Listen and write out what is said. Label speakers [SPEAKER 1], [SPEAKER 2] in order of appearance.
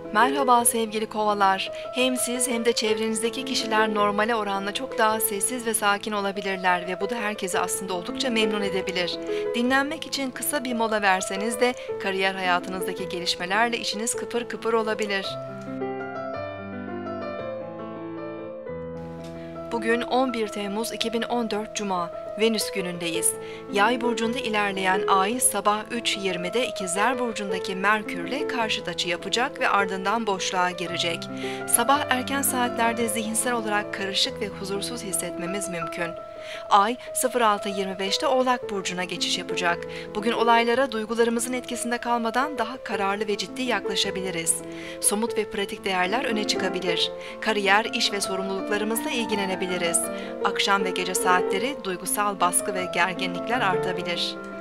[SPEAKER 1] Merhaba sevgili kovalar. Hem siz hem de çevrenizdeki kişiler normale oranla çok daha sessiz ve sakin olabilirler ve bu da herkesi aslında oldukça memnun edebilir. Dinlenmek için kısa bir mola verseniz de kariyer hayatınızdaki gelişmelerle içiniz kıpır kıpır olabilir. Bugün 11 Temmuz 2014 Cuma, Venüs günündeyiz. Yay burcunda ilerleyen Ay sabah 3:20'de İkizler burcundaki Merkürle karşıt açı yapacak ve ardından boşluğa girecek. Sabah erken saatlerde zihinsel olarak karışık ve huzursuz hissetmemiz mümkün. Ay 06:25'te Oğlak burcuna geçiş yapacak. Bugün olaylara duygularımızın etkisinde kalmadan daha kararlı ve ciddi yaklaşabiliriz. Somut ve pratik değerler öne çıkabilir. Kariyer, iş ve sorumluluklarımızla ilgilenebiliriz. Akşam ve gece saatleri duygusal baskı ve gerginlikler artabilir.